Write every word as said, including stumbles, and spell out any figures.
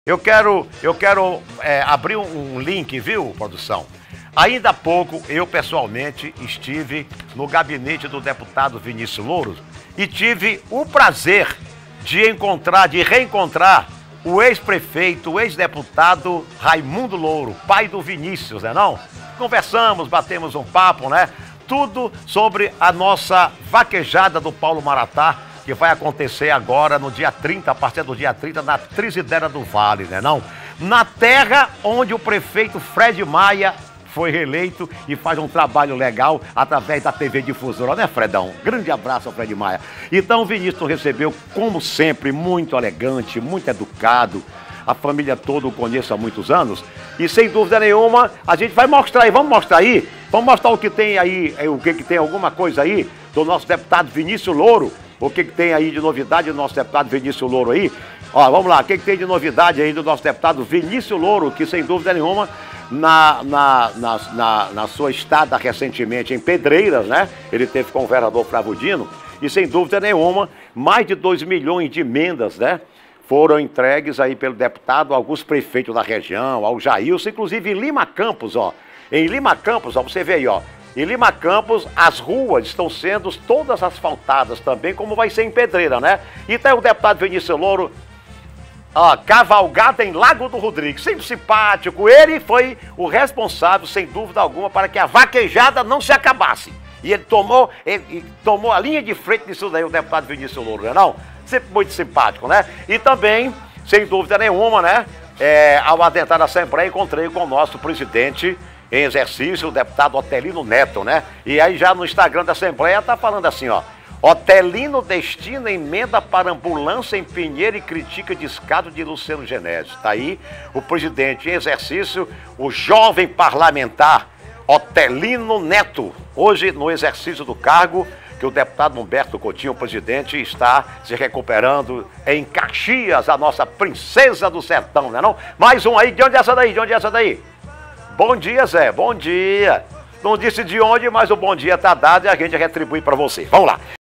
Eu quero, eu quero é, abrir um link, viu, produção? Ainda há pouco, eu pessoalmente estive no gabinete do deputado Vinícius Louro e tive o prazer de encontrar, de reencontrar o ex-prefeito, o ex-deputado Raimundo Louro, pai do Vinícius, né não? Conversamos, batemos um papo, né? Tudo sobre a nossa vaquejada do Paulo Maratá, que vai acontecer agora no dia trinta, a partir do dia trinta, na Trizidera do Vale, né não? Na terra onde o prefeito Fred Maia foi reeleito e faz um trabalho legal através da T V Difusora, né, Fredão? Grande abraço ao Fred Maia. Então o Vinícius recebeu, como sempre, muito elegante, muito educado. A família toda o conheço há muitos anos. E sem dúvida nenhuma, a gente vai mostrar aí, vamos mostrar aí? Vamos mostrar o que tem aí, o que, que tem alguma coisa aí do nosso deputado Vinícius Louro. O que, que tem aí de novidade do nosso deputado Vinícius Louro aí? Ó, vamos lá, o que, que tem de novidade aí do nosso deputado Vinícius Louro, que sem dúvida nenhuma, na, na, na, na, na sua estada recentemente em Pedreiras, né? Ele teve com o vereador Flávio Dino, e sem dúvida nenhuma, mais de dois milhões de emendas, né? Foram entregues aí pelo deputado a alguns prefeitos da região, ao Jailson, inclusive em Lima Campos, ó. Em Lima Campos, ó, você vê aí, ó. Em Lima Campos, as ruas estão sendo todas asfaltadas também, como vai ser em Pedreira, né? Então o deputado Vinícius Louro, ó, cavalgada em Lago do Rodrigues, sempre simpático. Ele foi o responsável, sem dúvida alguma, para que a vaquejada não se acabasse. E ele tomou, ele tomou a linha de frente disso daí, o deputado Vinícius Louro, não é não? Sempre muito simpático, né? E também, sem dúvida nenhuma, né? É, ao adentrar na Assembleia, encontrei com o nosso presidente em exercício, o deputado Otelino Neto, né? E aí já no Instagram da Assembleia tá falando assim, ó. Otelino destina emenda para ambulância em Pinheiro e critica descaso de Luciano Genésio. Tá aí o presidente em exercício, o jovem parlamentar Otelino Neto, hoje no exercício do cargo, que o deputado Humberto Coutinho, o presidente, está se recuperando em Caxias, a nossa princesa do sertão, né não? Mais um aí, de onde é essa daí? De onde é essa daí? Bom dia, Zé, bom dia. Não disse de onde, mas o bom dia tá dado e a gente retribui para você. Vamos lá.